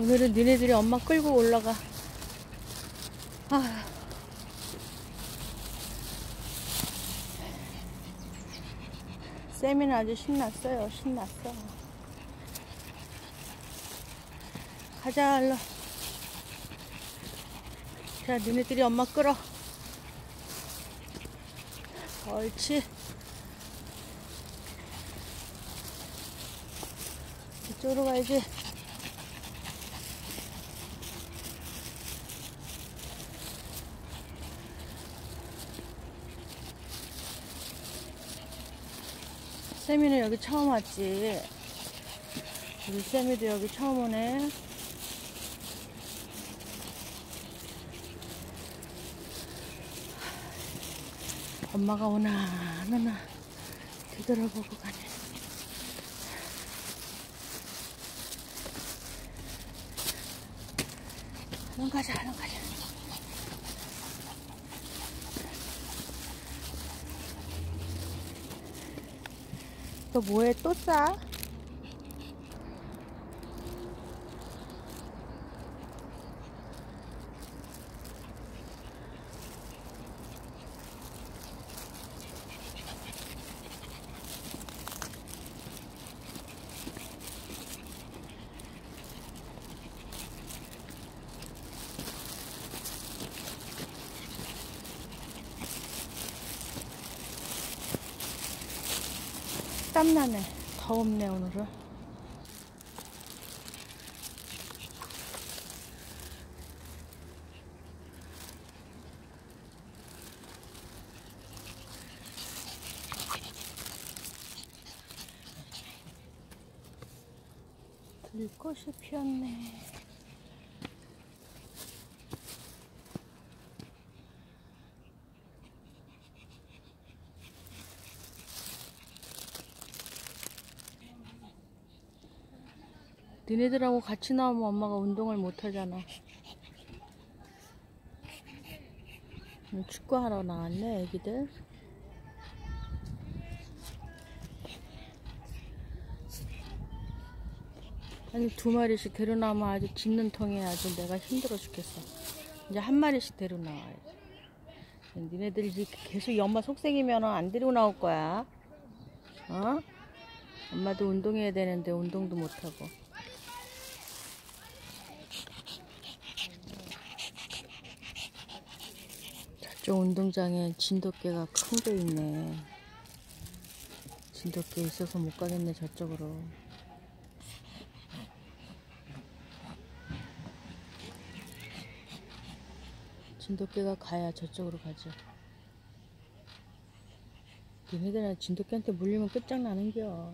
오늘은 니네들이 엄마 끌고 올라가. 아. 쌤이는 아주 신났어요. 신났어. 가자, 얼른. 자, 니네들이 엄마 끌어. 옳지. 이쪽으로 가야지. 쌤이는 여기 처음 왔지. 우리 쌤이도 여기 처음 오네. 엄마가 오나 안 오나 뒤돌아보고 가네. 얼른 가자, 얼른 가자. 또 뭐해? 또 싸? 땀나네. 더웁네 오늘은. 들꽃이 피었네. 니네들하고 같이 나오면 엄마가 운동을 못 하잖아. 축구하러 나왔네, 애기들. 아니, 2마리씩 데려나오면 아주 짖는 통에 아주 내가 힘들어 죽겠어. 이제 1마리씩 데려나와야지. 니네들이 계속 엄마 속색이면 안 데리고 나올 거야. 어? 엄마도 운동해야 되는데 운동도 못하고. 저쪽 운동장에 진돗개가 큰 게 있네. 진돗개 있어서 못 가겠네, 저쪽으로. 진돗개가 가야 저쪽으로 가죠. 얘네들은 진돗개한테 물리면 끝장나는겨.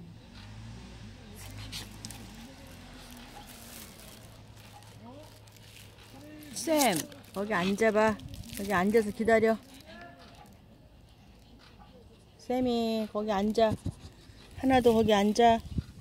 쌤, 거기 앉아봐. 여기 앉아서 기다려. 쌤이 거기 앉아. 하나도 거기 앉아.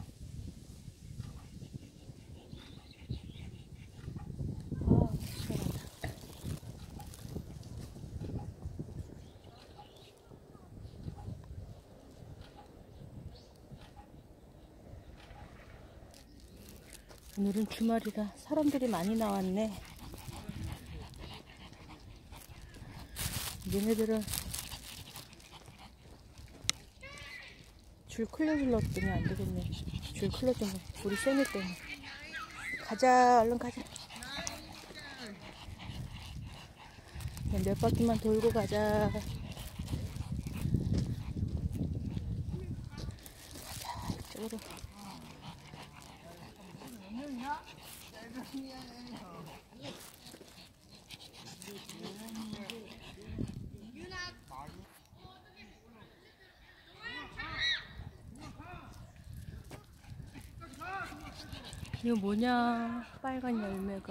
오늘은 주말이라 사람들이 많이 나왔네. 얘네들은 줄 클려줄렀더니 안 되겠네. 줄 클려준 거 우리 쌤이 때문에. 가자, 얼른 가자. 몇 바퀴만 돌고 가자. 가자, 이쪽으로. 이거 뭐냐? 빨간 열매가.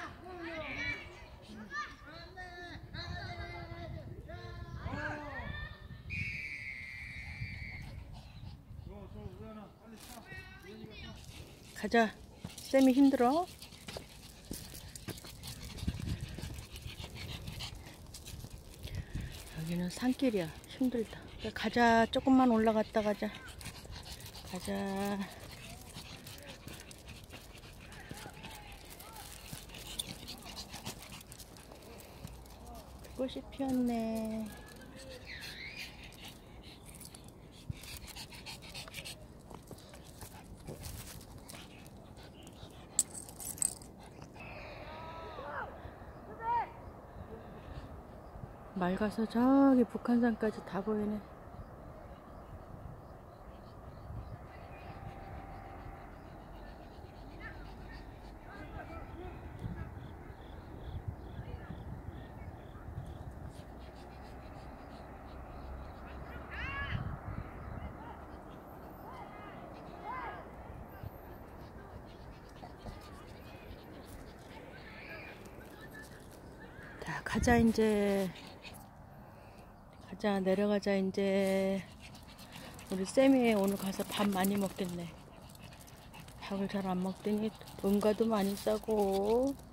가자. 쌤이 힘들어? 여기는 산길이야. 힘들다. 가자. 조금만 올라갔다 가자. 가자. 꽃이 피었네. 맑아서 저기 북한산까지 다 보이네. 자, 가자 이제. 가자, 내려가자 이제. 우리 쌤이 오늘 가서 밥 많이 먹겠네. 밥을 잘 안 먹더니 돈가도 많이 싸고